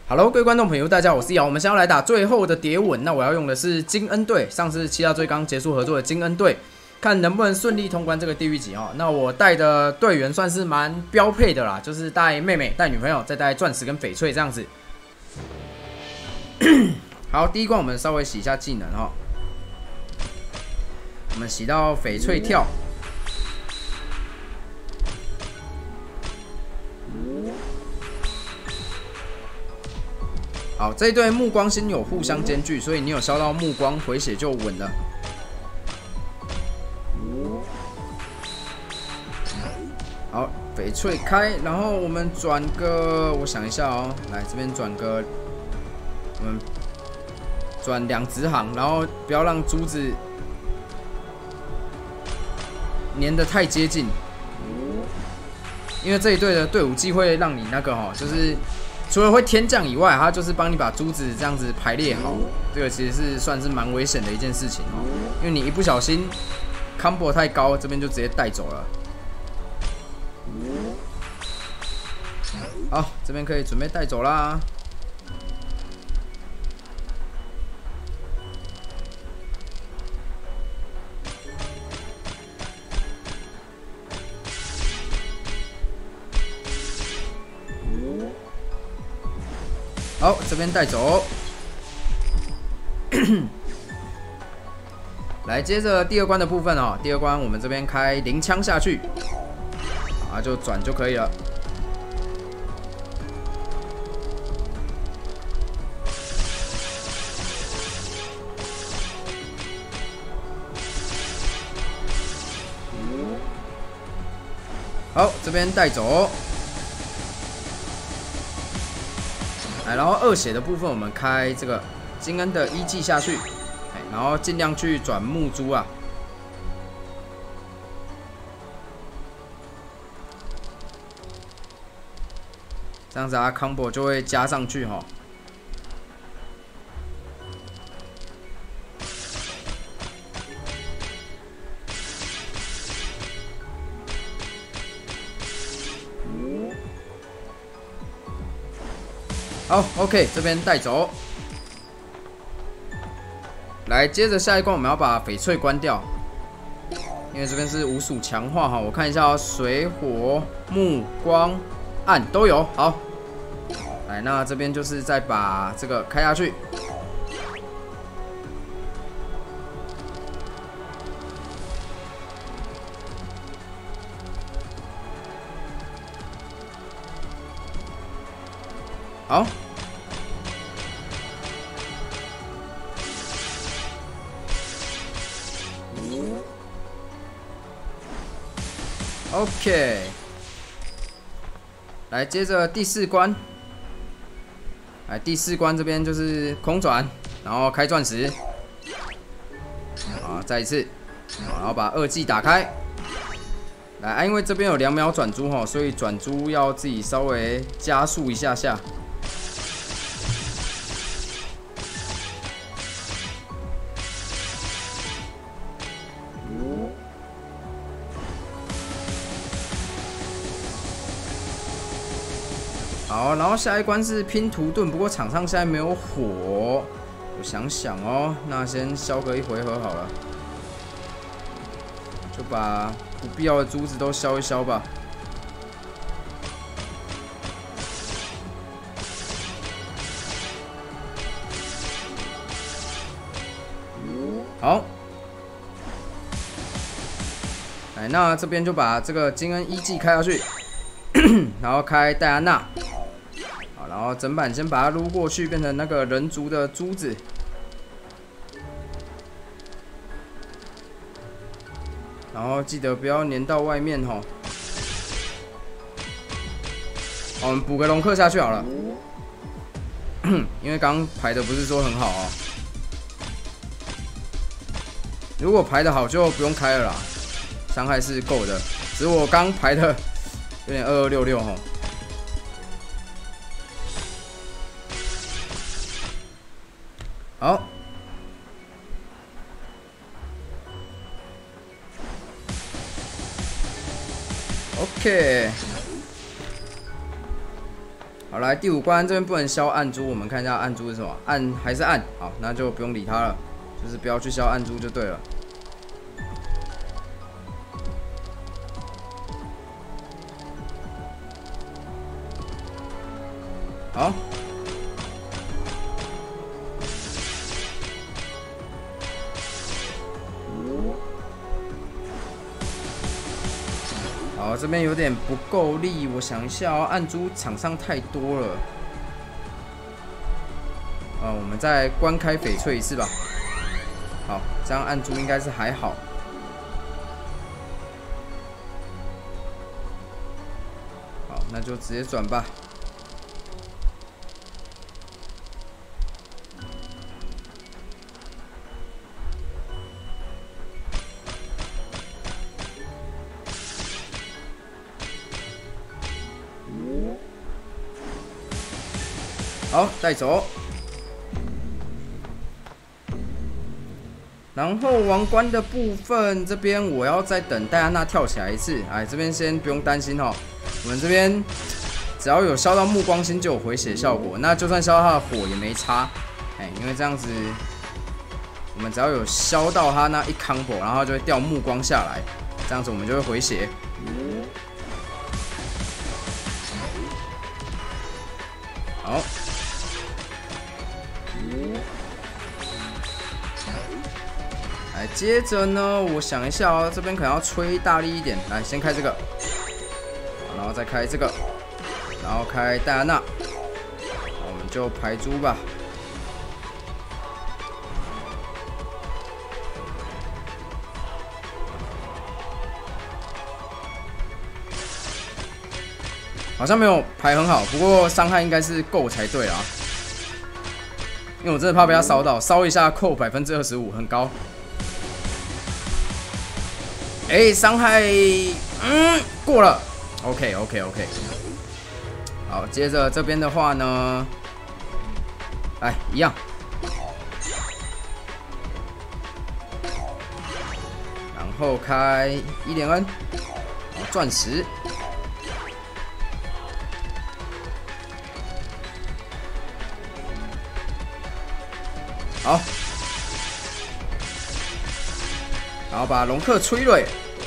Hello， 各位观众朋友，大家好，我是瑶。我们现在要来打最后的蝶吻，那我要用的是金恩队，上次7大队刚结束合作的金恩队，看能不能顺利通关这个地狱级哦。那我带的队员算是蛮标配的啦，就是带妹妹、带女朋友，再带钻石跟翡翠这样子。好，第一关我们稍微洗一下技能哦，我们洗到翡翠跳。 好，这一队目光星有互相兼具，所以你有烧到目光回血就稳了。好，翡翠开，然后我们转个，我想一下哦，来这边转个，我们转2直行，然后不要让珠子粘得太接近，因为这一队的队伍技会让你那个哦，就是。 除了会天降以外，它就是帮你把珠子这样子排列好，这个其实是算是蛮危险的一件事情哦，因为你一不小心 combo 太高，这边就直接带走了。好，这边可以准备带走啦。好，这边带走。来，接着第2关的部分哦。第2关我们这边开0枪下去，啊，就转就可以了。好，这边带走。 来，然后2血的部分，我们开这个金恩的1技下去，然后尽量去转木珠啊，这样子啊 ，combo 就会加上去哈。好 ，OK， 这边带走。来，接着下一关我们要把翡翠关掉，因为这边是无属强化哈。我看一下哦，水、火、木、光、暗都有。好，来，那这边就是再把这个开下去。好。 OK， 来接着第4关，来第4关这边就是空转，然后开钻石，啊，再一次，然后把2技打开，来啊，因为这边有2秒转珠哈，所以转珠要自己稍微加速一下下。 好，然后下一关是拼图盾，不过场上现在没有火，我想想哦，那先消个1回合好了，就把不必要的珠子都消一消吧。好，来，那这边就把这个金恩1技开下去，然后开戴安娜。 然后整板先把它撸过去，变成那个人族的珠子。然后记得不要粘到外面吼。我们补个龙克下去好了，因为刚排的不是说很好哦。如果排的好就不用开了啦，伤害是够的。只是我刚排的有点2266吼。 好 ，OK，好好，来第5关这边不能消暗珠，我们看一下暗珠是什么？暗还是暗？好，那就不用理它了，就是不要去消暗珠就对了。好。好，这边有点不够力，我想一下哦，暗珠场上太多了。我们再关开翡翠一次吧。好，这样暗珠应该是还好。好，那就直接转吧。好，带走。然后王冠的部分，这边我要再等戴安娜跳起来一次。哎，这边先不用担心哦，我们这边只要有烧到目光星就有回血效果，那就算烧到他的火也没差。哎，因为这样子，我们只要有烧到他那一 combo， 然后就会掉目光下来，这样子我们就会回血。好。来，接着呢，我想一下哦，这边可能要吹大力一点。来，先开这个，然后再开这个，然后开戴安娜，我们就排珠吧。好像没有排很好，不过伤害应该是够才对啊。因为我真的怕被他烧到，烧一下扣25%，很高。哎，伤害，过了 ，OK。好，接着这边的话呢，来一样，然后开1连恩，好，钻石。好，然后把龙克摧毁。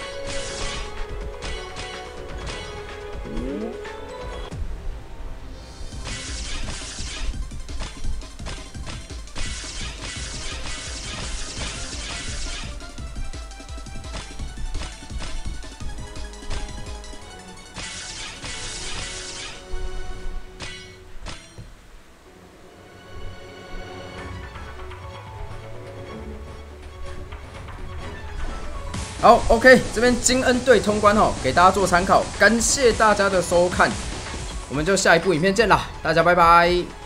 好 ，OK， 这边金恩队通关哦，给大家做参考，感谢大家的收看，我们就下一部影片见啦，大家拜拜。